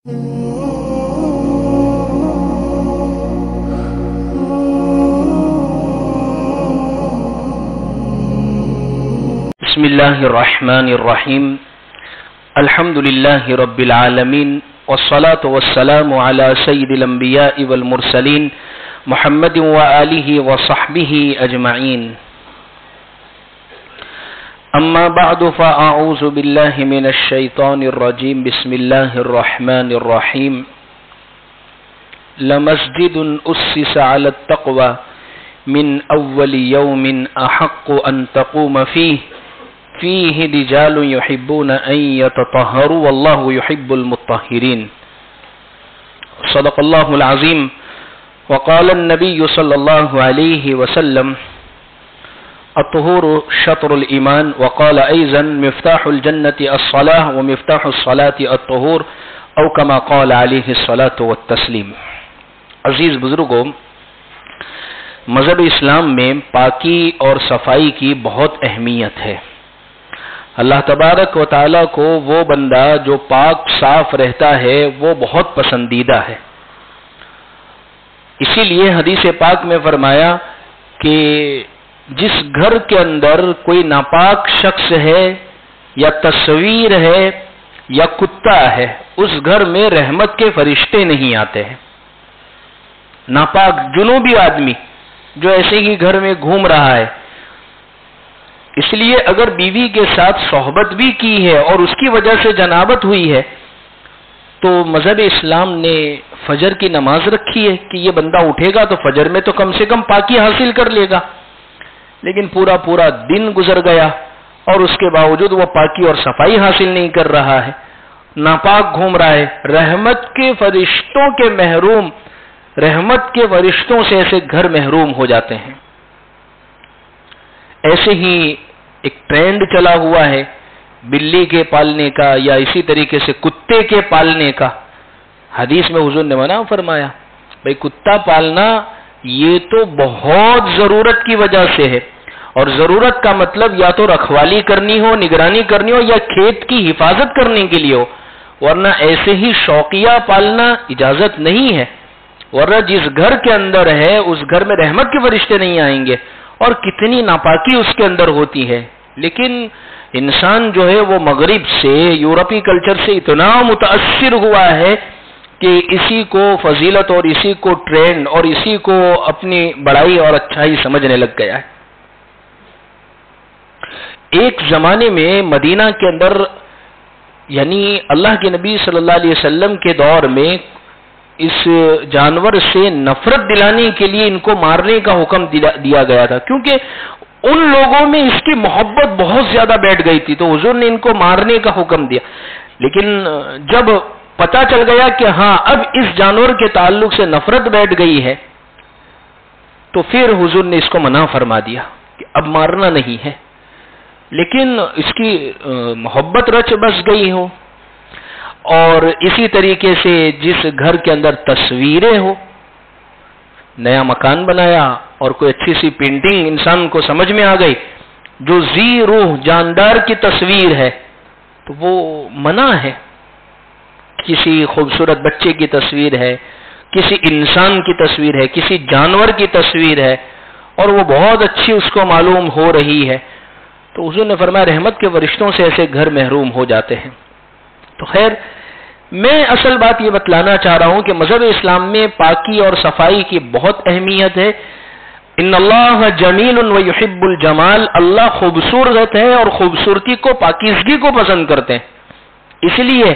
بسم الله الرحمن الرحيم الحمد لله رب العالمين والصلاة والسلام على سيد الأنبياء والمرسلين محمد وآله وصحبه أجمعين أما بعد فأعوذ بالله من الشيطان الرجيم بسم الله الرحمن الرحيم لمسجد أسس على التقوى من أول يوم أحق أن تقوم فيه رجال يحبون أن يتطهروا والله يحب المطهرين صدق الله العظيم وقال النبي صلى الله عليه وسلم الطهور شطر الإيمان وقال أيضا مفتاح الجنة الصلاة ومفتاح الصلاة الطهور أو كما قال عليه الصلاة والتسليم. عزیز بزرگوں، مذہب اسلام میں پاکی اور صفائی کی بہت اہمیت ہے. اللہ تبارک و تعالیٰ کو وہ بندہ جو پاک صاف رہتا ہے وہ بہت پسندیدہ ہے. اسی لیے حدیث پاک میں فرمایا کہ جس گھر کے اندر کوئی ناپاک شخص ہے یا تصویر ہے یا کتا ہے، اس گھر میں رحمت کے فرشتے نہیں آتے ہیں. ناپاک جنوبی آدمی جو ایسے ہی گھر میں گھوم رہا ہے، اس لیے اگر بیوی کے ساتھ صحبت بھی کی ہے اور اس کی وجہ سے جنابت ہوئی ہے تو مذہب اسلام نے فجر کی نماز رکھی ہے کہ یہ بندہ اٹھے گا تو فجر میں تو کم سے کم پاکی حاصل کر لے گا. لیکن پورا دن گزر گیا اور اس کے باوجود وہ پاکی اور صفائی حاصل نہیں کر رہا ہے، ناپاک گھوم رہا ہے. رحمت کے فرشتوں کے محروم، رحمت کے فرشتوں سے ایسے گھر محروم ہو جاتے ہیں. ایسے ہی ایک ٹرینڈ چلا ہوا ہے بلی کے پالنے کا یا اسی طریقے سے کتے کے پالنے کا. حدیث میں حضور نے منع فرمایا بھئی کتا پالنا یہ تو بہت ضرورت کی وجہ سے ہے، اور ضرورت کا مطلب یا تو رکھوالی کرنی ہو، نگرانی کرنی ہو، یا کھیت کی حفاظت کرنے کے لیے ہو، ورنہ ایسے ہی شوقیہ پالنا اجازت نہیں ہے. ورنہ جس گھر کے اندر ہے اس گھر میں رحمت کے فرشتے نہیں آئیں گے اور کتنی ناپاکی اس کے اندر ہوتی ہے. لیکن انسان جو ہے وہ مغرب سے، یورپی کلچر سے اتنا متاثر ہوا ہے کہ اسی کو فضیلت اور اسی کو ٹرینڈ اور اسی کو اپنی بڑائی اور اچھائی سمجھنے لگ گیا ہے. ایک زمانے میں مدینہ کے اندر، یعنی اللہ کے نبی صلی اللہ علیہ وسلم کے دور میں، اس جانور سے نفرت دلانے کے لیے ان کو مارنے کا حکم دیا گیا تھا، کیونکہ ان لوگوں میں اس کی محبت بہت زیادہ بیٹھ گئی تھی، تو حضور نے ان کو مارنے کا حکم دیا. لیکن جب پتا چل گیا کہ ہاں اب اس جانور کے تعلق سے نفرت بیٹھ گئی ہے تو پھر حضور نے اس کو منع فرما دیا کہ اب مارنا نہیں ہے. لیکن اس کی محبت رچ بس گئی ہو، اور اسی طریقے سے جس گھر کے اندر تصویریں ہو، نیا مکان بنایا اور کوئی اچھی سی پینٹنگ انسان کو سمجھ میں آ گئی جو ذی روح جاندار کی تصویر ہے تو وہ منع ہے. کسی خوبصورت بچے کی تصویر ہے، کسی انسان کی تصویر ہے، کسی جانور کی تصویر ہے اور وہ بہت اچھی اس کو معلوم ہو رہی ہے، تو حضور نے فرمایا رحمت کے فرشتوں سے ایسے گھر محروم ہو جاتے ہیں. تو خیر، میں اصل بات یہ بتلانا چاہ رہا ہوں کہ مذہب اسلام میں پاکی اور صفائی کی بہت اہمیت ہے. ان اللہ جمیل و یحب الجمال، اللہ خوبصورت ہے اور خوبصورتی کو، پاکیزگی کو پسند کرتے ہیں. اس لیے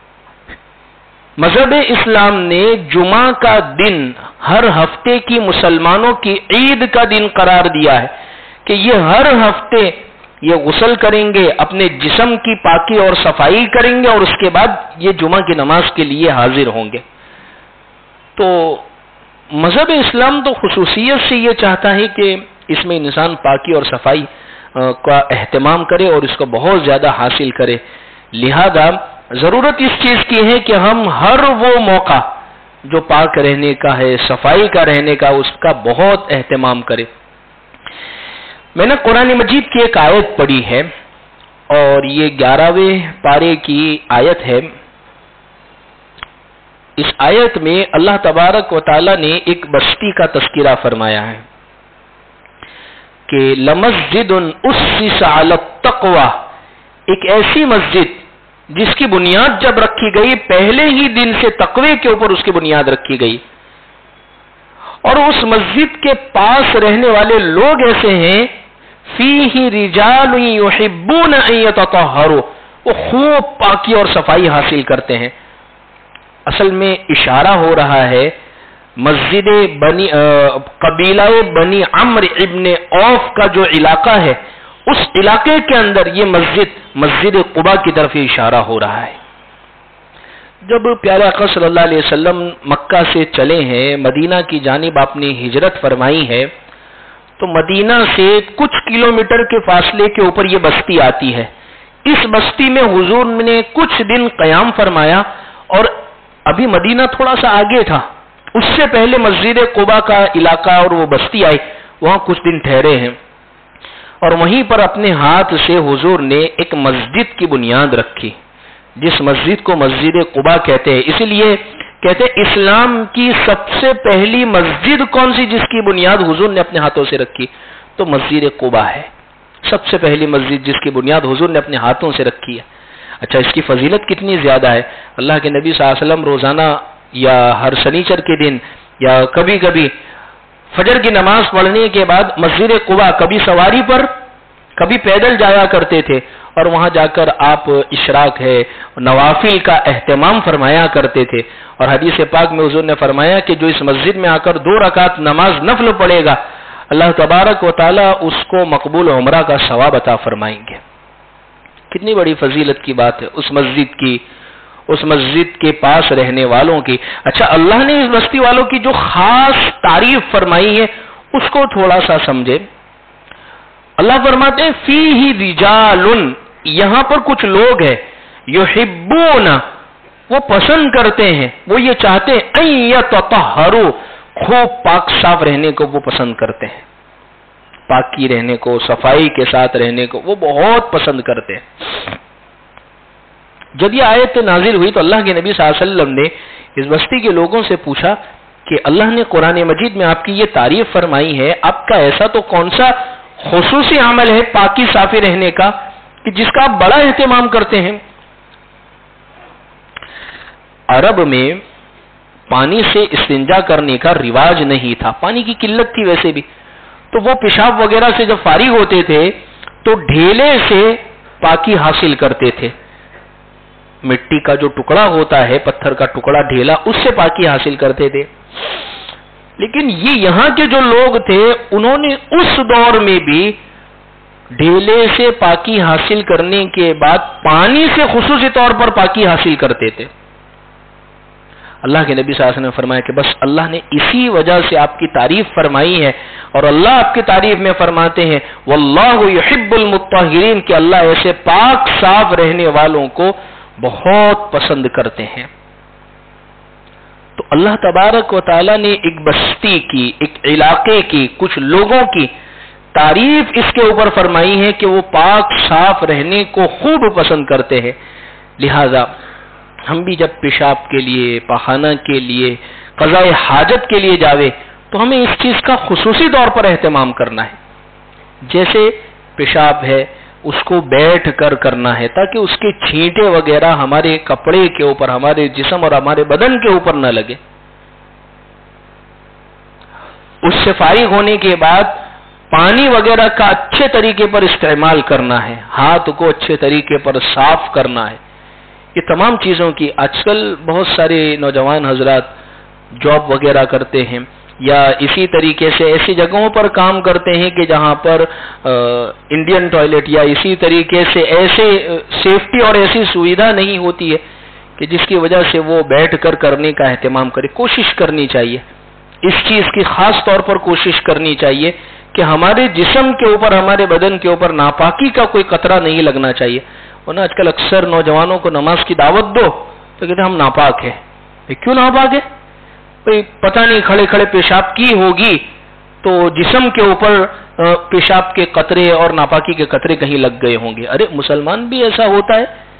مذہب اسلام نے جمعہ کا دن ہر ہفتے کی مسلمانوں کی عید کا دن قرار دیا ہے کہ یہ ہر ہفتے یہ غسل کریں گے، اپنے جسم کی پاکی اور صفائی کریں گے اور اس کے بعد یہ جمعہ کی نماز کے لیے حاضر ہوں گے. تو مذہب اسلام تو خصوصیت سے یہ چاہتا ہے کہ اس میں انسان پاکی اور صفائی کا اہتمام کرے اور اس کو بہت زیادہ حاصل کرے. لہذا ضرورت اس چیز کی ہے کہ ہم ہر وہ موقع جو پاک رہنے کا ہے، صفائی کا رہنے کا، اس کا بہت اہتمام کرے. میں نے قرآن مجید کی ایک آیت پڑھی ہے اور یہ 11ویں پارے کی آیت ہے. اس آیت میں اللہ تبارک و تعالی نے ایک بستی کا تذکرہ فرمایا ہے کہ لمسجد اسس علی التقوی، ایک ایسی مسجد جس کی بنیاد جب رکھی گئی پہلے ہی دن سے تقوی کے اوپر اس کی بنیاد رکھی گئی، اور اس مسجد کے پاس رہنے والے لوگ ایسے ہیں فیہ رجال یحبون ان یتطہروا، وہ خوب پاکی اور صفائی حاصل کرتے ہیں۔ اصل میں اشارہ ہو رہا ہے مسجد قبیلہ بنی عمرو ابن عوف کا جو علاقہ ہے، اس علاقے کے اندر یہ مسجد قباء کی طرف اشارہ ہو رہا ہے۔ جب پیارے آقا صلی اللہ علیہ وسلم مکہ سے چلے ہیں، مدینہ کی جانب آپ نے ہجرت فرمائی ہے، تو مدینہ سے کچھ کلومیٹر کے فاصلے کے اوپر یہ بستی آتی ہے۔ اس بستی میں حضور نے کچھ دن قیام فرمایا، اور ابھی مدینہ تھوڑا سا آگے تھا، اس سے پہلے مسجد قباء کا علاقہ اور وہ بستی آئی، وہاں کچھ دن ٹھہرے ہیں، اور وہیں پر اپنے ہاتھ سے حضور نے ایک مسجد کی بنیاد رکھی، جس مسجد کو مسجد قباء کہتے ہیں۔ اسی لیے کہتے ہیں اسلام کی سب سے پہلی مسجد کون سی جس کی بنیاد حضور نے اپنے ہاتھوں سے رکھی؟ تو مسجد قباء ہے، سب سے پہلی مسجد جس کی بنیاد حضور نے اپنے ہاتھوں سے رکھی ہے۔ اچھا، اس کی فضیلت کتنی زیادہ ہے! اللہ کے نبی صلی اللہ علیہ وسلم روزانہ یا ہر شنیچر کے دن یا کبھی کبھی فجر کی نماز پڑھنے کے بعد مسجد قباء کبھی سواری پر کبھی پیدل جایا کرتے تھے، اور وہاں جا کر آپ اشراق ہے نوافل کا اہتمام فرمایا کرتے تھے۔ اور حدیث پاک میں حضور نے فرمایا کہ جو اس مسجد میں آ کر 2 رکعت نماز نفل پڑھے گا، اللہ تبارک و تعالی اس کو مقبول عمرہ کا ثواب عطا فرمائیں گے۔ کتنی بڑی فضیلت کی بات ہے اس مسجد کی، اس مسجد کے پاس رہنے والوں کی۔ اچھا، اللہ نے اس بستی والوں کی جو خاص تعریف فرمائی ہے اس کو تھوڑا سا سمجھے۔ اللہ فرماتے ہیں فیہ رجال، یہاں پر کچھ لوگ ہیں، یحبون، وہ پسند کرتے ہیں، وہ یہ چاہتے ہیں ان یتطہروا، خوب پاک صاف رہنے کو وہ پسند کرتے ہیں، پاکی رہنے کو، صفائی کے ساتھ رہنے کو وہ بہت پسند کرتے ہیں۔ جب یہ آیت نازل ہوئی تو اللہ کے نبی صلی اللہ علیہ وسلم نے اس بستی کے لوگوں سے پوچھا کہ اللہ نے قرآن مجید میں آپ کی یہ تعریف فرمائی ہے، آپ کا ایسا تو کون سا خصوصی عمل ہے پاکی صافی رہنے کا کہ جس کا آپ بڑا اہتمام کرتے ہیں؟ عرب میں پانی سے استنجا کرنے کا رواج نہیں تھا، پانی کی قلت تھی ویسے بھی، تو وہ پیشاب وغیرہ سے جب فارغ ہوتے تھے تو ڈھیلے سے پاکی حاصل کرتے تھے، مٹی کا جو ٹکڑا ہوتا ہے، پتھر کا ٹکڑا، ڈھیلا، اس سے پاکی حاصل کرتے تھے۔ لیکن یہ یہاں کے جو لوگ تھے انہوں نے اس دور میں بھی ڈھیلے سے پاکی حاصل کرنے کے بعد پانی سے خصوصی طور پر پاکی حاصل کرتے تھے۔ اللہ کے نبی صلی اللہ علیہ وسلم نے فرمایا کہ بس اللہ نے اسی وجہ سے آپ کی تعریف فرمائی ہے، اور اللہ آپ کی تعریف میں فرماتے ہیں واللہ یحب المطہرین، کہ اللہ ایسے پاک صاف رہنے والوں کو بہت پسند کرتے ہیں۔ تو اللہ تبارک و تعالی نے ایک بستی کی، ایک علاقے کی، کچھ لوگوں کی تعریف اس کے اوپر فرمائی ہے کہ وہ پاک صاف رہنے کو خوب پسند کرتے ہیں۔ لہذا ہم بھی جب پیشاب کے لیے، پاخانہ کے لیے، قضاء حاجت کے لیے جاوے تو ہمیں اس چیز کا خصوصی طور پر اہتمام کرنا ہے۔ جیسے پیشاب ہے اس کو بیٹھ کر کرنا ہے تاکہ اس کے چھینٹے وغیرہ ہمارے کپڑے کے اوپر، ہمارے جسم اور ہمارے بدن کے اوپر نہ لگے۔ اس سے فارغ ہونے کے بعد پانی وغیرہ کا اچھے طریقے پر استعمال کرنا ہے، ہاتھ کو اچھے طریقے پر صاف کرنا ہے۔ یہ تمام چیزوں کی آج کل بہت سارے نوجوان حضرات جاب وغیرہ کرتے ہیں یا اسی طریقے سے ایسی جگہوں پر کام کرتے ہیں کہ جہاں پر انڈین ٹوائلٹ یا اسی طریقے سے ایسے سیفٹی اور ایسی سویدھا نہیں ہوتی ہے کہ جس کی وجہ سے وہ بیٹھ کر کرنے کا اہتمام کرے۔ کوشش کرنی چاہیے، اس چیز کی خاص طور پر کوشش کرنی چاہیے کہ ہمارے جسم کے اوپر، ہمارے بدن کے اوپر ناپاکی کا کوئی قطرہ نہیں لگنا چاہیے۔ ورنہ آج کل اکثر نوجوانوں کو نماز کی دعوت دو تو کہتے ہیں ہم ناپاک ہیں۔ کیوں ناپاک ہے؟ پتہ نہیں کھڑے کھڑے پیشاب کی ہوگی تو جسم کے اوپر پیشاب کے قطرے اور ناپاکی کے قطرے کہیں لگ گئے ہوں گے۔ ارے مسلمان بھی ایسا ہوتا ہے،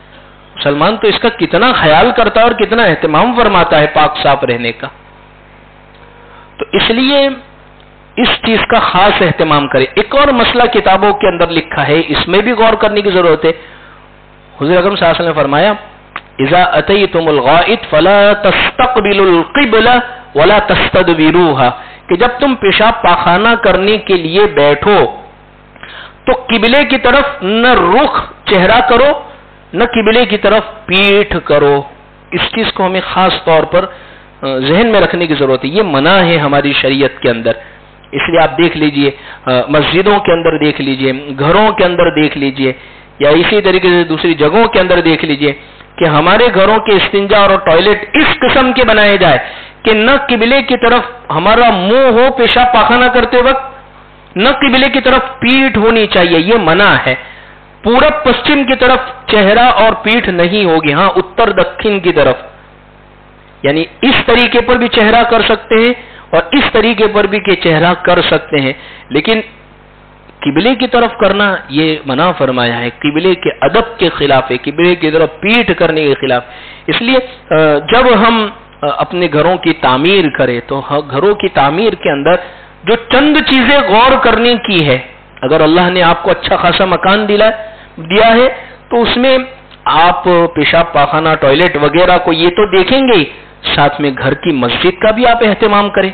مسلمان تو اس کا کتنا خیال کرتا ہے اور کتنا اہتمام فرماتا ہے پاک صاف رہنے کا. تو اس لیے اس چیز کا خاص اہتمام کرے. ایک اور مسئلہ کتابوں کے اندر لکھا ہے، اس میں بھی غور کرنے کی ضرورت ہے. حضور اکرم صلی اللہ علیہ وسلم نے فرمایا اذا اتیتم الغائط فلا تستقبلوا القبلہ ولا تستدبروها، کہ جب تم پیشاب پاخانہ کرنے کے لیے بیٹھو تو قبلے کی طرف نہ رخ چہرہ کرو نہ قبلے کی طرف پیٹھ کرو. اس چیز کو ہمیں خاص طور پر ذہن میں رکھنے کی ضرورت ہے. یہ منع ہے ہماری شریعت کے اندر. اس لیے آپ دیکھ لیجئے، مسجدوں کے اندر دیکھ لیجئے، گھروں کے اندر دیکھ لیجئے، یا اسی طریقے سے دوسری جگہوں کے اندر دیکھ لیجئے کہ ہمارے گھروں کے استنجا اور ٹوائلٹ اس قسم کے بنائے جائے کہ نہ قبلے کی طرف ہمارا منہ ہو پیشاب پاخانہ کرتے وقت، نہ قبلے کی طرف پیٹھ ہونی چاہیے. یہ منع ہے. پورب پشچم کی طرف چہرہ اور پیٹھ نہیں ہوگی، ہاں اتر دکھن کی طرف، یعنی اس طریقے پر بھی چہرہ کر سکتے ہیں اور اس طریقے پر بھی کہ چہرہ کر سکتے ہیں، لیکن قبلے کی طرف کرنا یہ منع فرمایا ہے. قبلے کے ادب کے خلاف ہے، قبلے کی طرف پیٹھ کرنے کے خلاف. اس لیے جب ہم اپنے گھروں کی تعمیر کریں تو گھروں کی تعمیر کے اندر جو چند چیزیں غور کرنے کی ہے، اگر اللہ نے آپ کو اچھا خاصا مکان دیا ہے تو اس میں آپ پیشاب پاخانہ ٹوائلٹ وغیرہ کو یہ تو دیکھیں گے، ساتھ میں گھر کی مسجد کا بھی آپ اہتمام کریں.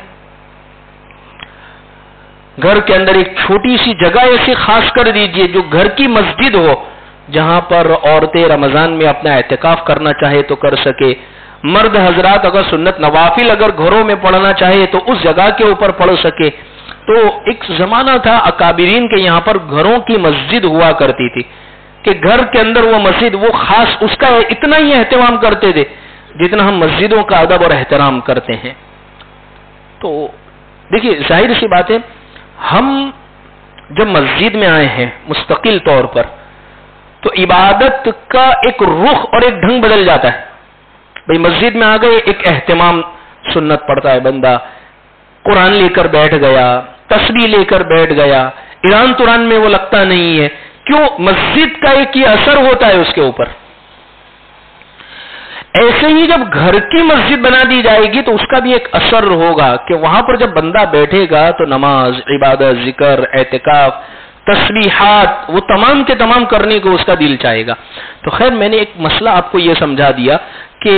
گھر کے اندر ایک چھوٹی سی جگہ ایسی خاص کر دیجئے جو گھر کی مسجد ہو، جہاں پر عورتیں رمضان میں اپنا اعتکاف کرنا چاہے تو کر سکے. مرد حضرات اگر سنت نوافل اگر گھروں میں پڑھنا چاہے تو اس جگہ کے اوپر پڑھ سکے. تو ایک زمانہ تھا اکابرین کے یہاں پر گھروں کی مسجد ہوا کرتی تھی کہ گھر کے اندر وہ مسجد وہ خاص اس کا اتنا ہی اہتمام کرتے تھے جتنا ہم مسجدوں کا ادب اور احترام کرتے ہیں. تو دیکھیے ظاہر سی بات ہے، ہم جب مسجد میں آئے ہیں مستقل طور پر تو عبادت کا ایک رخ اور ایک ڈھنگ بدل جاتا ہے. بھئی مسجد میں آ گئے، ایک اہتمام سنت پڑھتا ہے بندہ، قرآن لے کر بیٹھ گیا، تسبیح لے کر بیٹھ گیا، ایران توران میں وہ لگتا نہیں ہے. کیوں؟ مسجد کا ایک یہ اثر ہوتا ہے اس کے اوپر. ایسے ہی جب گھر کی مسجد بنا دی جائے گی تو اس کا بھی ایک اثر ہوگا کہ وہاں پر جب بندہ بیٹھے گا تو نماز، عبادت، ذکر، اعتکاف، تسبیحات وہ تمام کے تمام کرنے کو اس کا دل چاہے گا. تو خیر میں نے ایک مسئلہ آپ کو یہ سمجھا دیا کہ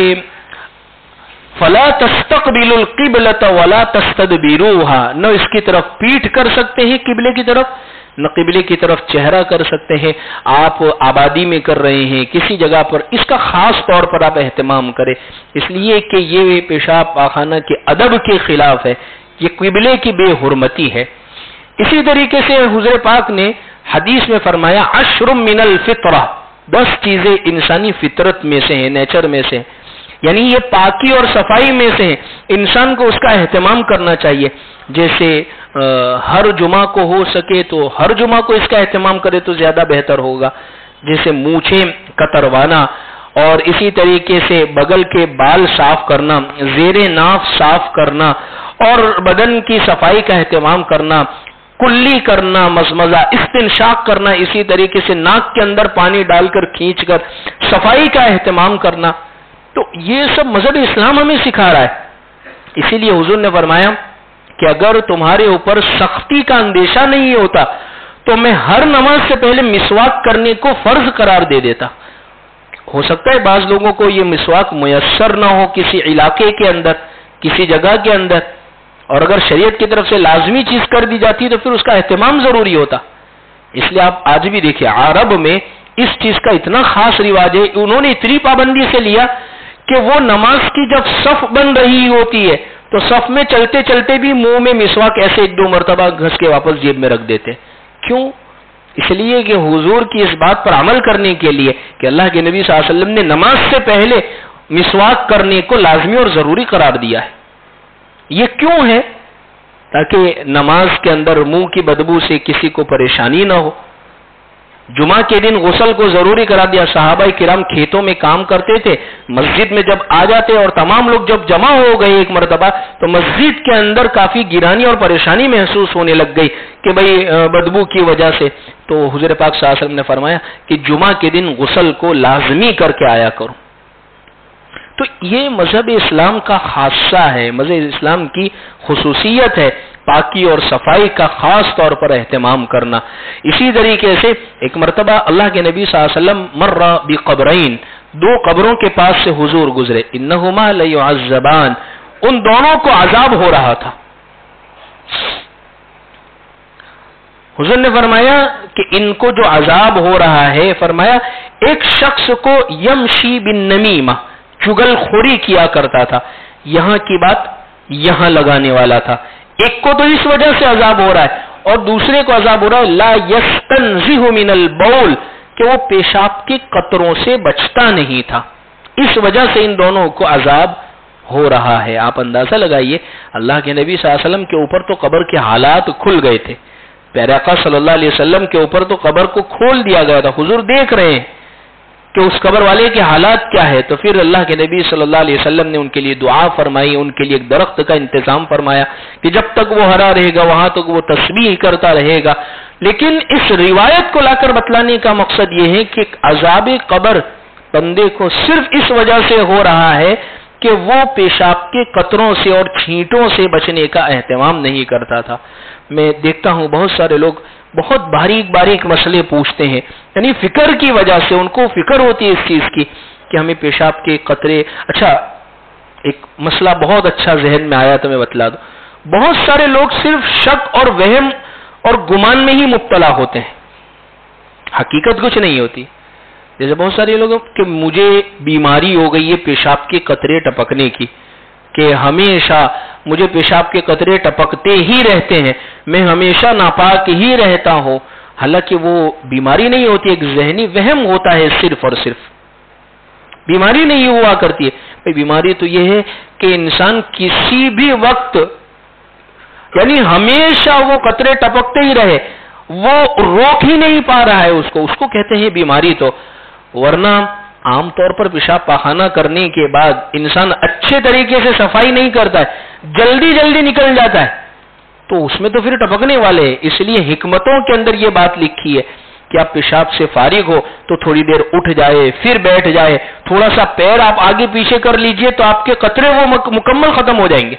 فلا تستقبلوا القبلۃ ولا تستدبروها، نہ اس کی طرف پیٹھ کر سکتے ہیں قبلے کی طرف، نہ قبلے کی طرف چہرہ کر سکتے ہیں. آپ آبادی میں کر رہے ہیں کسی جگہ پر، اس کا خاص طور پر آپ اہتمام کریں، اس لیے کہ یہ پیشاب پاخانہ کے ادب کے خلاف ہے، یہ قبلے کی بے حرمتی ہے. اسی طریقے سے حضور پاک نے حدیث میں فرمایا 10 من الفطرہ، 10 چیزیں انسانی فطرت میں سے ہیں، نیچر میں سے، یعنی یہ پاکی اور صفائی میں سے ہیں، انسان کو اس کا اہتمام کرنا چاہیے. جیسے ہر جمعہ کو ہو سکے تو ہر جمعہ کو اس کا اہتمام کرے تو زیادہ بہتر ہوگا. جیسے مونچھیں کتروانا، اور اسی طریقے سے بغل کے بال صاف کرنا، زیر ناف صاف کرنا، اور بدن کی صفائی کا اہتمام کرنا، کلی کرنا، مزمزہ، استنشاق کرنا، اسی طریقے سے ناک کے اندر پانی ڈال کر کھینچ کر صفائی کا اہتمام کرنا. تو یہ سب مذہب اسلام ہمیں سکھا رہا ہے. اسی لیے حضور نے فرمایا کہ اگر تمہارے اوپر سختی کا اندیشہ نہیں ہوتا تو میں ہر نماز سے پہلے مسواک کرنے کو فرض قرار دے دیتا. ہو سکتا ہے بعض لوگوں کو یہ مسواک میسر نہ ہو کسی علاقے کے اندر، کسی جگہ کے اندر، اور اگر شریعت کی طرف سے لازمی چیز کر دی جاتی تو پھر اس کا اہتمام ضروری ہوتا. اس لیے آپ آج بھی دیکھیں عرب میں اس چیز کا اتنا خاص رواج ہے، انہوں نے اتنی پابندی سے لیا کہ وہ نماز کی جب صف بن رہی ہوتی ہے تو صف میں چلتے چلتے بھی منہ میں مسواک ایسے 1-2 مرتبہ گھس کے واپس جیب میں رکھ دیتے. کیوں؟ اس لیے کہ حضور کی اس بات پر عمل کرنے کے لیے کہ اللہ کے نبی صلی اللہ علیہ وسلم نے نماز سے پہلے مسواک کرنے کو لازمی اور ضروری قرار دیا ہے. یہ کیوں ہے؟ تاکہ نماز کے اندر منہ کی بدبو سے کسی کو پریشانی نہ ہو. जुमा के दिन गुस्ल को जरूरी करा दिया। सहाबा किराम खेतों में काम करते थे, मस्जिद में जब आ जाते और तमाम लोग जब जमा हो गए एक मरतबा, तो मस्जिद के अंदर काफी गिरानी और परेशानी महसूस होने लग गई कि भाई बदबू की वजह से। तो हुजूर पाक सल्लल्लाहु अलैहि वसल्लम ने फरमाया कि जुमा के दिन गुस्ल को लाजमी करके आया करो। तो ये मजहब इस्लाम का खासा है, मजहब इस्लाम की खुसूसियत है, पाकी और सफाई का खास तौर पर एहतमाम करना। इसी तरीके से एक मरतबा अल्लाह के नबी सल्लल्लाहु अलैहि वसल्लम मर्रा बिक़ब्रैन, दो कब्रों के पास से हुजूर गुजरे। इन्नहुमा लयुअज़्ज़बान, उन दोनों को अजाब हो रहा था। हुजूर ने फरमाया कि इनको जो अजाब हो रहा है, फरमाया एक शख्स को यमशी बिन नमीमा, चुगलखोरी किया करता था, यहां की बात यहां लगाने वाला था। एक को तो इस वजह से अजाब हो रहा है और दूसरे को अजाब हो रहा है ला यस्तंज़िहु मिनल बौल, कि वो पेशाब के कतरों से बचता नहीं था। इस वजह से इन दोनों को अजाब हो रहा है। आप अंदाजा लगाइए, अल्लाह के नबी सल्लल्लाहु अलैहि वसल्लम के ऊपर तो कब्र के हालात खुल गए थे, प्यारे आका सल्लल्लाहु अलैहि वसल्लम के ऊपर तो कब्र को खोल दिया गया था। हुजूर देख रहे हैं कि उस कब्र वाले के हालात क्या है। तो फिर अल्लाह के नबी सल्लल्लाहु अलैहि वसल्लम ने उनके लिए दुआ फरमाई, उनके लिए एक दरख्त का इंतजाम फरमाया कि जब तक वो हरा रहेगा वहां तक वो तस्बीह करता रहेगा। लेकिन इस रिवायत को लाकर बतलाने का मकसद ये है कि अजाब कब्र बंदे को सिर्फ इस वजह से हो रहा है कि वो पेशाब के कतरों से और छींटों से बचने का एहतमाम नहीं करता था। मैं देखता हूं बहुत सारे लोग बहुत बारीक बारीक मसले पूछते हैं, यानी फिक्र की वजह से, उनको फिक्र होती है इस चीज की कि हमें पेशाब के कतरे। अच्छा, एक मसला बहुत अच्छा जहन में आया तो मैं बतला दूं। बहुत सारे लोग सिर्फ शक और वहम और गुमान में ही मुब्तला होते हैं, हकीकत कुछ नहीं होती। जैसे बहुत सारे लोग कि मुझे बीमारी हो गई है पेशाब के कतरे टपकने की, कि हमेशा मुझे पेशाब के कतरे टपकते ही रहते हैं, मैं हमेशा नापाक ही रहता हूं। हालांकि वो बीमारी नहीं होती, एक जहनी वहम होता है सिर्फ और सिर्फ, बीमारी नहीं हुआ करती है। भाई बीमारी तो ये है कि इंसान किसी भी वक्त, यानी हमेशा वो कतरे टपकते ही रहे, वो रोक ही नहीं पा रहा है उसको कहते हैं बीमारी। तो वरना आमतौर पर पेशाब पाखाना करने के बाद इंसान अच्छे तरीके से सफाई नहीं करता है, जल्दी जल्दी निकल जाता है, तो उसमें तो फिर टपकने वाले हैं। इसलिए हिकमतों के अंदर ये बात लिखी है कि आप पेशाब से फारिग हो तो थोड़ी देर उठ जाए, फिर बैठ जाए, थोड़ा सा पैर आप आगे पीछे कर लीजिए तो आपके कतरे वो मुकम्मल खत्म हो जाएंगे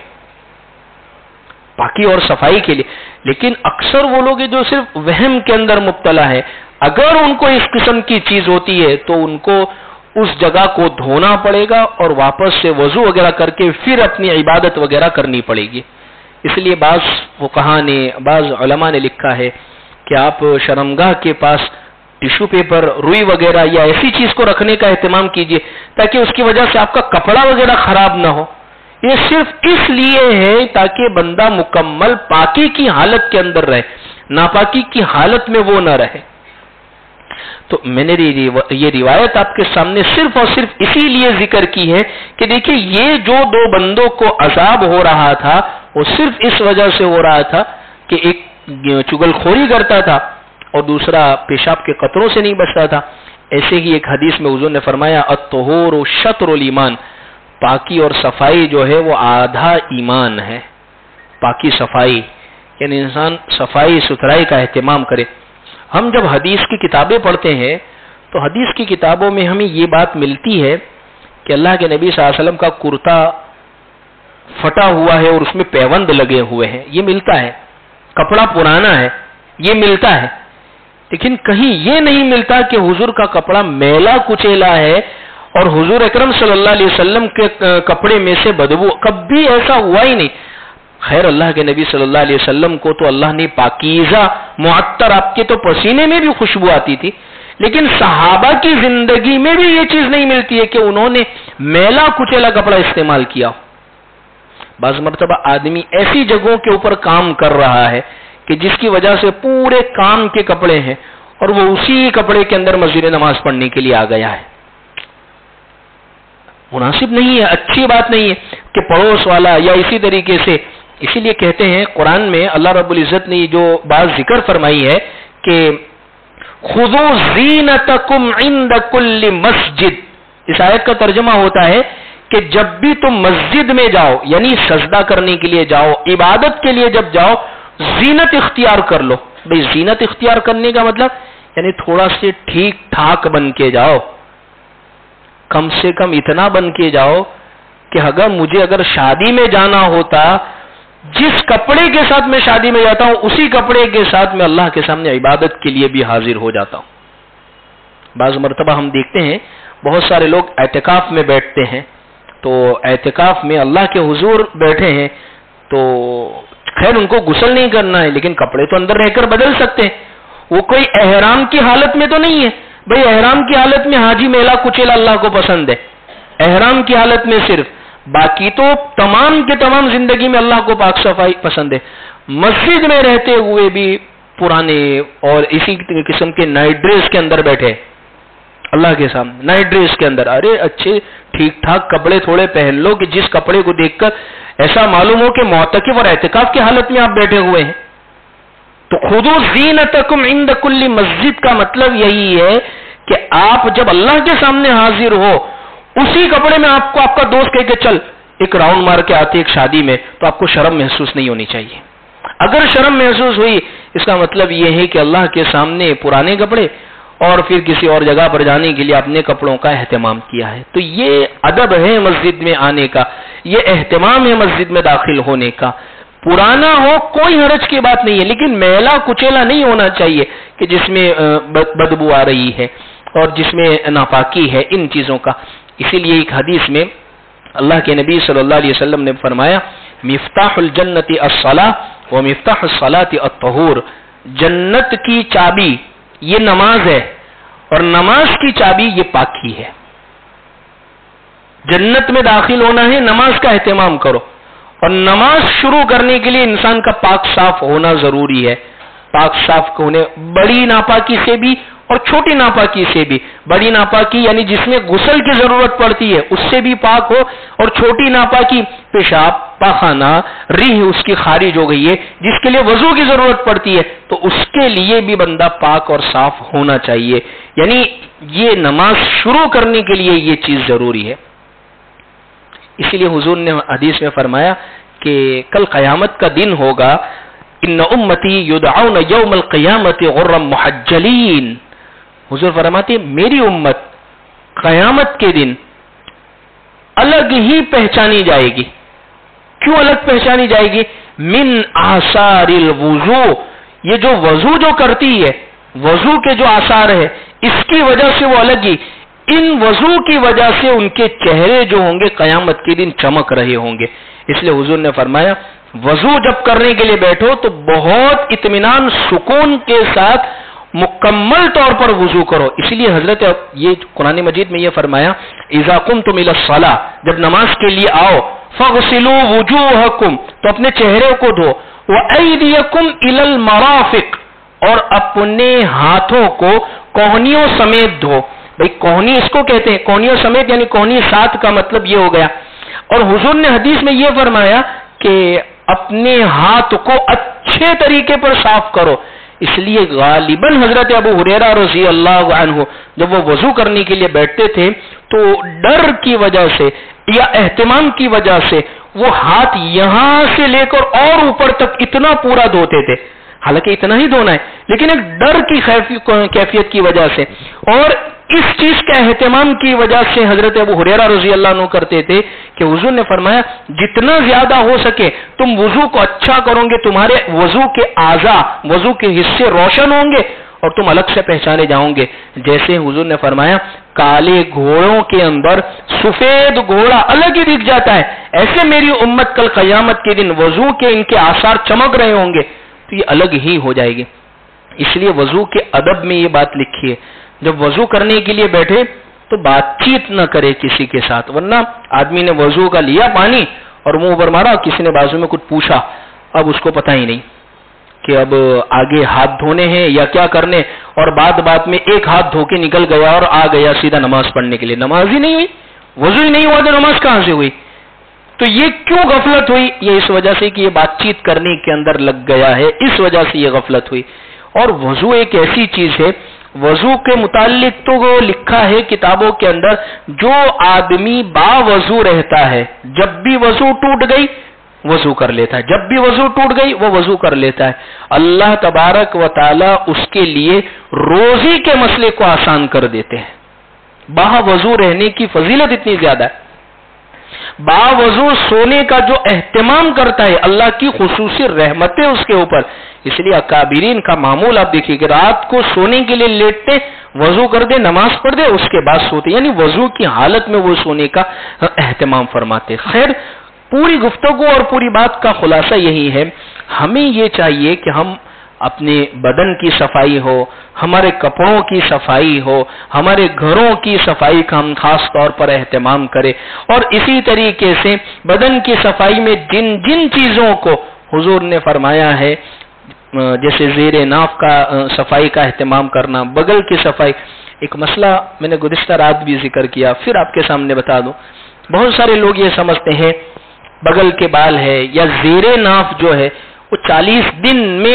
बाकी और सफाई के लिए। लेकिन अक्सर वो लोग जो सिर्फ वहम के अंदर मुब्तला है, अगर उनको इस किस्म की चीज होती है तो उनको उस जगह को धोना पड़ेगा और वापस से वजू वगैरह करके फिर अपनी इबादत वगैरह करनी पड़ेगी। इसलिए बाज फुक़हा ने, बाज उलमा ने लिखा है कि आप शर्मगाह के पास टिश्यू पेपर, रुई वगैरह या ऐसी चीज को रखने का एहतमाम कीजिए ताकि उसकी वजह से आपका कपड़ा वगैरह खराब ना हो। ये सिर्फ इसलिए है ताकि बंदा मुकम्मल पाकी की हालत के अंदर रहे, नापाकी की हालत में वो न रहे। तो मैंने ये रिवायत आपके सामने सिर्फ और सिर्फ इसीलिए जिक्र की है कि देखिए ये जो दो बंदों को अजाब हो रहा था वो सिर्फ इस वजह से हो रहा था कि एक चुगलखोरी करता था और दूसरा पेशाब के कतरों से नहीं बचता था। ऐसे ही एक हदीस में हुजूर ने फरमाया अत्तहुर शत्रुल ईमान, पाकी और सफाई जो है वो आधा ईमान है। पाकी सफाई यानी इंसान सफाई सुथराई का एहतमाम करे। हम जब हदीस की किताबें पढ़ते हैं तो हदीस की किताबों में हमें ये बात मिलती है कि अल्लाह के नबी सल्लल्लाहु अलैहि वसल्लम का कुर्ता फटा हुआ है और उसमें पैबंद लगे हुए हैं, ये मिलता है। कपड़ा पुराना है, ये मिलता है। लेकिन कहीं ये नहीं मिलता कि हुजूर का कपड़ा मैला कुचेला है और हुजूर अकरम सल्लल्लाहु अलैहि वसल्लम के कपड़े में से बदबू, कभी ऐसा हुआ ही नहीं। खैर अल्लाह के नबी सल्लल्लाहु अलैहि वसल्लम को तो अल्लाह ने पाकीज़ा मुअत्तर, आपके तो पसीने में भी खुशबू आती थी, लेकिन सहाबा की जिंदगी में भी ये चीज नहीं मिलती है कि उन्होंने मैला कुचेला कपड़ा इस्तेमाल किया। बाज़ मर्तबा आदमी ऐसी जगहों के ऊपर काम कर रहा है कि जिसकी वजह से पूरे काम के कपड़े हैं और वो उसी कपड़े के अंदर मस्जिद नमाज पढ़ने के लिए आ गया है। मुनासिब नहीं है, अच्छी बात नहीं है कि पड़ोस वाला या इसी तरीके से। इसीलिए कहते हैं कुरान में अल्लाह रब्बुल इज्जत ने जो बात जिक्र फरमाई है कि خذو زینتکم عند کل مسجد. اس آیت کا ترجمہ ہوتا ہے کہ جب بھی تم مسجد میں جاؤ یعنی سجدہ کرنے کے لیے جاؤ, عبادت کے لیے جب جاؤ, زینت اختیار کر لو. بھئی زینت اختیار کرنے کا مطلب یعنی تھوڑا سے ٹھیک ٹھاک بن کے جاؤ, کم سے کم اتنا بن کے جاؤ کہ اگر شادی میں جانا ہوتا, جس کپڑے کے ساتھ میں شادی میں جاتا ہوں اسی کپڑے کے ساتھ میں اللہ کے سامنے عبادت کے لیے بھی حاضر ہو جاتا ہوں. بعض مرتبہ ہم دیکھتے ہیں بہت سارے لوگ اعتکاف میں بیٹھتے ہیں, تو اعتکاف میں اللہ کے حضور بیٹھے ہیں, تو خیر ان کو غسل نہیں کرنا ہے لیکن کپڑے تو اندر رہ کر بدل سکتے ہیں. وہ کوئی احرام کی حالت میں تو نہیں ہے. بھئی احرام کی حالت میں حاجی میلا کچیلا اللہ کو پسند ہے, احرام کی حالت میں صرف, باقی تو تمام کے تمام زندگی میں اللہ کو پاک صفائی پسند ہے. مسجد میں رہتے ہوئے بھی پرانے اور اسی قسم کے نائٹ ڈریس کے اندر بیٹھے اللہ کے سامنے, نائٹ ڈریس کے اندر. ارے اچھے ٹھیک ٹھاک کپڑے تھوڑے پہن لو کہ جس کپڑے کو دیکھ کر ایسا معلوم ہو کہ معتکف اور اعتکاف کی حالت میں آپ بیٹھے ہوئے ہیں. تو خذو زینتکم عند کل مسجد کا مطلب یہی ہے کہ آپ جب اللہ کے سامنے حاضر ہو اسی کپڑے میں آپ کو آپ کا دوست کہے کہ چل ایک راؤنڈ مار کے آتے ایک شادی میں, تو آپ کو شرم محسوس نہیں ہونی چاہیے. اگر شرم محسوس ہوئی اس کا مطلب یہ ہے کہ اللہ کے سامنے پرانے کپڑے اور پھر کسی اور جگہ پر جانے کے لیے اپنے کپڑوں کا اہتمام کیا ہے. تو یہ ادب ہے مسجد میں آنے کا, یہ اہتمام ہے مسجد میں داخل ہونے کا. پرانا ہو کوئی حرج کی بات نہیں ہے, لیکن میلا کچیلا نہیں ہونا چاہیے کہ جس میں بدبو آ رہی ہے اور جس میں ناپاکی ہے ان چیزوں کا. اسی لیے ایک حدیث میں اللہ کے نبی صلی اللہ علیہ وسلم نے فرمایا مفتاح الجنت الصلاۃ و مفتاح الصلاۃ الطہور. جنت کی چابی یہ نماز ہے اور نماز کی چابی یہ پاکی ہے. جنت میں داخل ہونا ہے نماز کا اہتمام کرو, اور نماز شروع کرنے کے لیے انسان کا پاک صاف ہونا ضروری ہے. پاک صاف ہونے بڑی ناپاکی سے بھی اور چھوٹی ناپاکی سے بھی. بڑی ناپاکی یعنی جس میں غسل کی ضرورت پڑتی ہے اس سے بھی پاک ہو, اور چھوٹی ناپاکی پیشاب پاخانہ ریح اس کی خارج ہو گئی ہے جس کے لیے وضو کی ضرورت پڑتی ہے, تو اس کے لیے بھی بندہ پاک اور صاف ہونا چاہیے. یعنی یہ نماز شروع کرنے کے لیے یہ چیز ضروری ہے. اسی لیے حضور نے حدیث میں فرمایا کہ کل قیامت کا دن ہوگا, ان امتی یدعون یوم القیامت غرا محجلین. حضور فرماتے میری امت قیامت کے دن الگ ہی پہچانی جائے گی. کیوں الگ پہچانی جائے گی؟ من آثار الوضو, یہ جو وضو جو کرتی ہے, وضو کے جو آثار ہے اس کی وجہ سے وہ الگ ہی, ان وضو کی وجہ سے ان کے چہرے جو ہوں گے قیامت کے دن چمک رہے ہوں گے. اس لیے حضور نے فرمایا وضو جب کرنے کے لیے بیٹھو تو بہت اطمینان سکون کے ساتھ مکمل طور پر وضو کرو. اس لیے حضرت یہ قرآن مجید میں یہ فرمایا اذا قمتم الى الصلاۃ, جب نماز کے لیے آؤ, فاغسلوا وجوہکم, تو اپنے چہرے کو دھو, وایدیکم الى المرافق, اور اپنے ہاتھوں کو کوہنیوں سمیت دھو. بھئی کوہنی اس کو کہتے ہیں, کوہنیوں سمیت یعنی کوہنی ساتھ کا مطلب یہ ہو گیا. اور حضور نے حدیث میں یہ فرمایا کہ اپنے ہاتھ کو اچھے طریقے پر صاف کرو. اس لیے غالباً حضرت ابو ہریرہ رضی اللہ عنہ جب وہ وضو کرنے کے لیے بیٹھتے تھے تو ڈر کی وجہ سے یا اہتمام کی وجہ سے وہ ہاتھ یہاں سے لے کر اور اوپر تک اتنا پورا دھوتے تھے. حالانکہ اتنا ہی دھونا ہے, لیکن ایک ڈر کی کیفیت کی وجہ سے اور اس چیز کے اہتمام کی وجہ سے حضرت ابو ہریرہ رضی اللہ عنہ کرتے تھے کہ حضور نے فرمایا جتنا زیادہ ہو سکے تم وضو کو اچھا کرو گے, تمہارے وضو کے اعضاء, وضو کے حصے روشن ہوں گے اور تم الگ سے پہچانے جاؤ گے. جیسے حضور نے فرمایا کالے گھوڑوں کے اندر سفید گھوڑا الگ ہی دکھ جاتا ہے, ایسے میری امت کل قیامت کے دن وضو کے ان کے آثار چمک رہے ہوں گے تو یہ الگ ہی ہو جائے گی. اس لیے وضو کے ادب میں یہ بات لکھی ہے, جب وضو کرنے کے لیے بیٹھے تو بات چیت نہ کرے کسی کے ساتھ, ورنہ آدمی نے وضو کا لیا پانی اور منہ پر مارا, کسی نے بازو میں کچھ پوچھا, اب اس کو پتہ ہی نہیں کہ اب آگے ہاتھ دھونے ہیں یا کیا کرنے, اور بات میں ایک ہاتھ دھو کے نکل گیا اور آ گیا سیدھا نماز پڑھنے کے لیے. نماز ہی نہیں ہوئی, وضو ہی نہیں ہوا تو نماز کہاں سے ہوئی؟ تو یہ کیوں غفلت ہوئی؟ یہ اس وجہ سے کہ یہ بات چیت کرنے کے اندر لگ گیا ہے, اس وجہ سے یہ غفلت ہوئی. اور وضو ایک ایسی چیز ہے, وضو کے متعلق تو وہ لکھا ہے کتابوں کے اندر، جو آدمی باوضو رہتا ہے جب بھی وضو ٹوٹ گئی وضو کر لیتا ہے، جب بھی وضو ٹوٹ گئی وہ وضو کر لیتا ہے، اللہ تبارک و تعالی اس کے لیے روزی کے مسئلے کو آسان کر دیتے ہیں۔ باوضو رہنے کی فضیلت اتنی زیادہ ہے، باوضو سونے کا جو اہتمام کرتا ہے اللہ کی خصوصی رحمتیں اس کے اوپر، اس لیے اکابرین کا معمول آپ دیکھیے کہ رات کو سونے کے لیے لیٹتے، وضو کر دے، نماز پڑھ دے، اس کے بعد سوتے، یعنی وضو کی حالت میں وہ سونے کا اہتمام فرماتے۔ خیر، پوری گفتگو اور پوری بات کا خلاصہ یہی ہے، ہمیں یہ چاہیے کہ ہم اپنے بدن کی صفائی ہو، ہمارے کپڑوں کی صفائی ہو، ہمارے گھروں کی صفائی کا ہم خاص طور پر اہتمام کریں، اور اسی طریقے سے بدن کی صفائی میں جن جن چیزوں کو حضور نے فرمایا ہے، جیسے زیر ناف کا صفائی کا اہتمام کرنا، بغل کی صفائی، ایک مسئلہ میں نے گزشتہ رات بھی ذکر کیا، پھر آپ کے سامنے بتا دوں۔ بہت سارے لوگ یہ سمجھتے ہیں بغل کے بال ہے یا زیر ناف جو ہے وہ 40 دن میں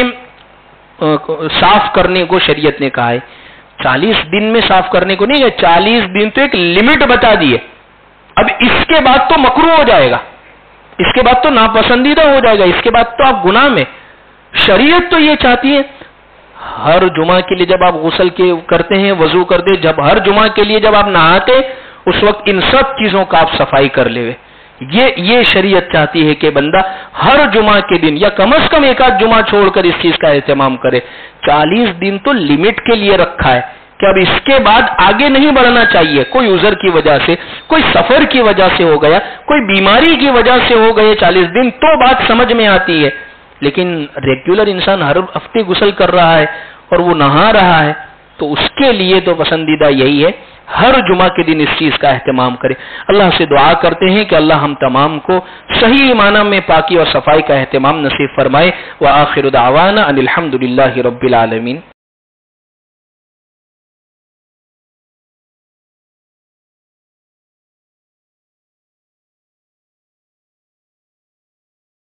صاف کرنے کو شریعت نے کہا ہے۔ 40 دن میں صاف کرنے کو نہیں ہے، 40 دن تو ایک لمٹ بتا دی ہے، اب اس کے بعد تو مکروہ ہو جائے گا، اس کے بعد تو ناپسندیدہ ہو جائے گا، اس کے بعد تو آپ گناہ میں۔ شریعت تو یہ چاہتی ہے ہر جمعہ کے لیے جب آپ غسل کرتے ہیں، وضو کرتے، جب ہر جمعہ کے لیے جب آپ نہاتے اس وقت ان سب چیزوں کا آپ صفائی کر لے۔ یہ شریعت چاہتی ہے کہ بندہ ہر جمعہ کے دن یا کم از کم ایک آدھ جمعہ چھوڑ کر اس چیز کا اہتمام کرے۔ 40 دن تو لمٹ کے لیے رکھا ہے کہ اب اس کے بعد آگے نہیں بڑھنا چاہیے، کوئی عذر کی وجہ سے، کوئی سفر کی وجہ سے ہو گیا، کوئی بیماری کی وجہ سے ہو گئے 40 دن تو بات سمجھ میں آتی ہے، لیکن ریگولر انسان ہر ہفتے غسل کر رہا ہے اور وہ نہا رہا ہے تو اس کے لیے تو پسندیدہ یہی ہے ہر جمعہ کے دن اس چیز کا اہتمام کرے۔ اللہ سے دعا کرتے ہیں کہ اللہ ہم تمام کو صحیح معنی میں پاکی اور صفائی کا اہتمام نصیب فرمائے۔ وآخر دعوانا ان الحمد للہ رب العالمین۔